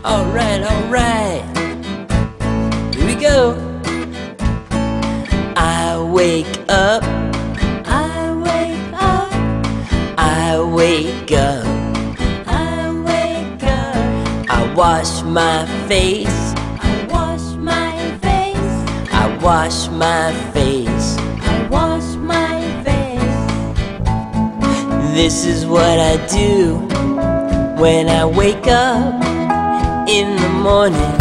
Alright, alright. Here we go. I wake up. I wake up. I wake up. I wake up. I wash my face. I wash my face. I wash my face. I wash my face. This is what I do when I wake up in the morning.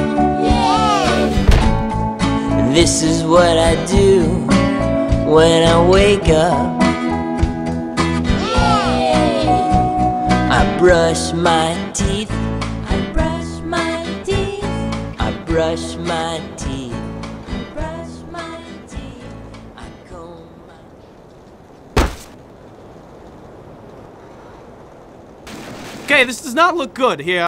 This is what I do when I wake up. I brush my teeth. I brush my teeth. I brush my teeth. I brush my teeth. I comb my... Okay, this does not look good here.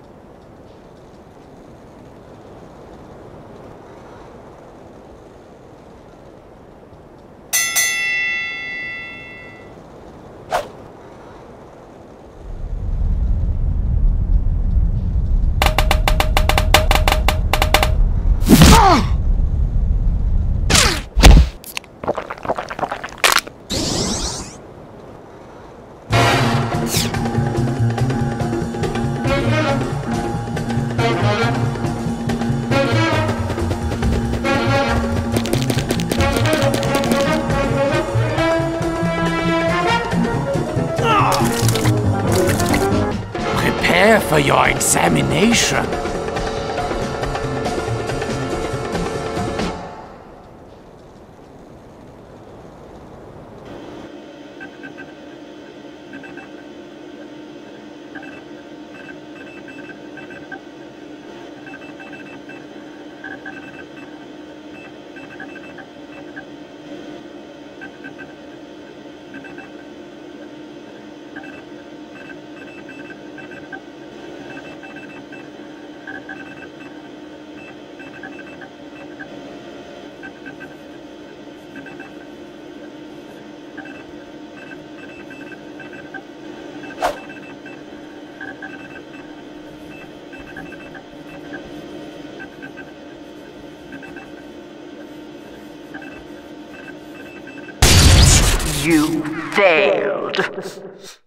Prepare for your examination. You failed.